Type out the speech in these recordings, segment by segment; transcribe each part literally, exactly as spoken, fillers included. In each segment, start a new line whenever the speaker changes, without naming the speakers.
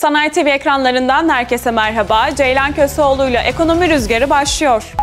Sanayi T V ekranlarından herkese merhaba. Ceylan Köseoğlu ile Ekonomi Rüzgarı başlıyor.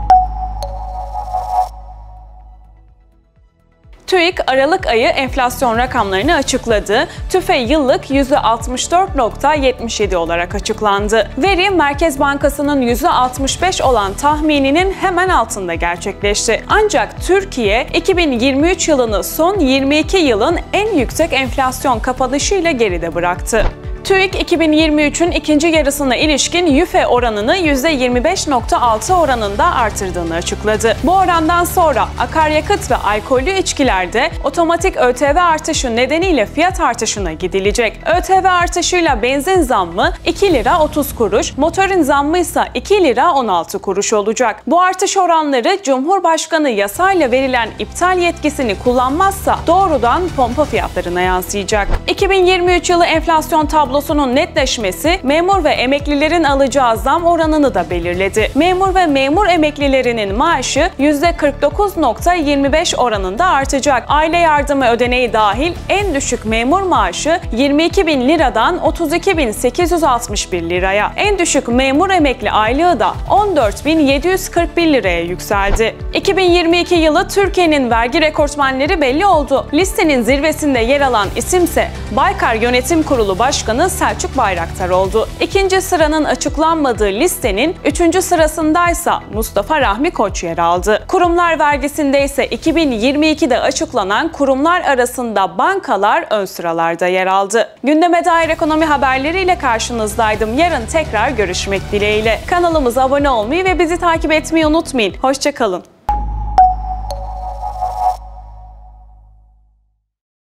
TÜİK Aralık ayı enflasyon rakamlarını açıkladı. TÜFE yıllık yüzde altmış dört virgül yetmiş yedi olarak açıklandı. Veri Merkez Bankası'nın yüzde altmış beş olan tahmininin hemen altında gerçekleşti. Ancak Türkiye iki bin yirmi üç yılını son yirmi iki yılın en yüksek enflasyon kapanışıyla geride bıraktı. TÜİK iki bin yirmi üçün ikinci yarısına ilişkin YÜFE oranını yüzde yirmi beş virgül altı oranında artırdığını açıkladı. Bu orandan sonra akaryakıt ve alkollü içkilerde otomatik ÖTV artışı nedeniyle fiyat artışına gidilecek. ÖTV artışıyla benzin zammı iki lira otuz kuruş, motorin zammı ise iki lira on altı kuruş olacak. Bu artış oranları Cumhurbaşkanı yasayla verilen iptal yetkisini kullanmazsa doğrudan pompa fiyatlarına yansıyacak. iki bin yirmi üç yılı enflasyon tablosu tablosunun netleşmesi memur ve emeklilerin alacağı zam oranını da belirledi. Memur ve memur emeklilerinin maaşı yüzde kırk dokuz virgül yirmi beş oranında artacak. Aile yardımı ödeneği dahil en düşük memur maaşı yirmi iki bin liradan otuz iki bin sekiz yüz altmış bir liraya, en düşük memur emekli aylığı da on dört bin yedi yüz kırk bir liraya yükseldi. iki bin yirmi iki yılı Türkiye'nin vergi rekortmenleri belli oldu. Listenin zirvesinde yer alan isimse Baykar Yönetim Kurulu Başkanı Selçuk Bayraktar oldu. İkinci sıranın açıklanmadığı listenin üçüncü sırasındaysa Mustafa Rahmi Koç yer aldı. Kurumlar vergisinde ise iki bin yirmi ikide açıklanan kurumlar arasında bankalar ön sıralarda yer aldı. Gündeme dair ekonomi haberleriyle karşınızdaydım. Yarın tekrar görüşmek dileğiyle. Kanalımıza abone olmayı ve bizi takip etmeyi unutmayın. Hoşça kalın.